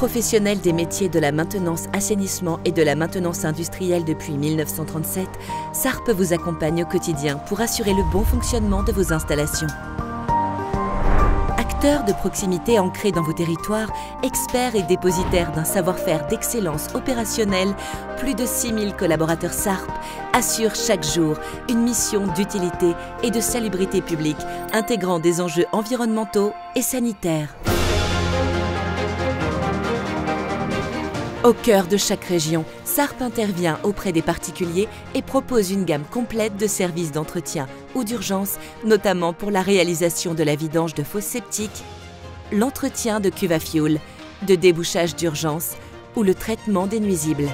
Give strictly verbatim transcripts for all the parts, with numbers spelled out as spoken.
Professionnel des métiers de la maintenance assainissement et de la maintenance industrielle depuis mille neuf cent trente-sept, Sarp vous accompagne au quotidien pour assurer le bon fonctionnement de vos installations. Acteur de proximité ancré dans vos territoires, expert et dépositaire d'un savoir-faire d'excellence opérationnelle, plus de six mille collaborateurs Sarp assurent chaque jour une mission d'utilité et de salubrité publique, intégrant des enjeux environnementaux et sanitaires. Au cœur de chaque région, Sarp intervient auprès des particuliers et propose une gamme complète de services d'entretien ou d'urgence, notamment pour la réalisation de la vidange de fosses septiques, l'entretien de cuves à fioul, de débouchage d'urgence ou le traitement des nuisibles.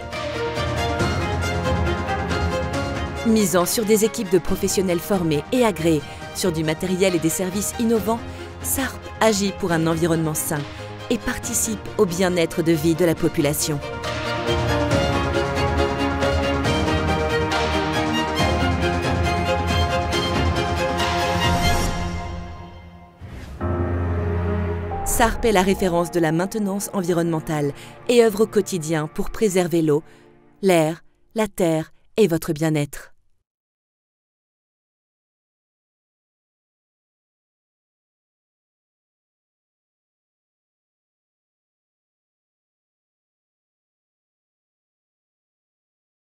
Misant sur des équipes de professionnels formés et agréés, sur du matériel et des services innovants, Sarp agit pour un environnement sain et participe au bien-être de vie de la population. Sarp est la référence de la maintenance environnementale et œuvre au quotidien pour préserver l'eau, l'air, la terre et votre bien-être.